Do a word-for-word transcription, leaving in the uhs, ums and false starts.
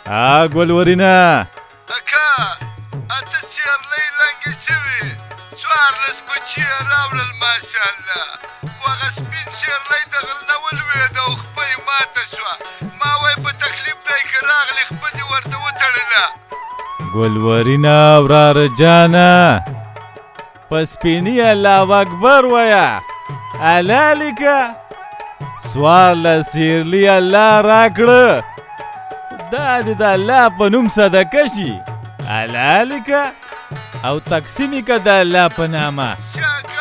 ها ګلورینه اکا اته سیرلۍ لنګې شوې څوارلس بچي یې راوړل ماشاءالله خو هغه سپین سیرلۍ د غره نه ولوېده او خپه یې ماته شوه ما وایي په تکلیف دی که راغلې خپه دې ورته وتړله ګلورینه وراره جانه په سپیني الله اکبر وایه هلالیکه څوارلس سیرلي الله راکړه دا دې د الله په نوم صدقه شي هلالیکه او تقسیم یې که د الله په نامه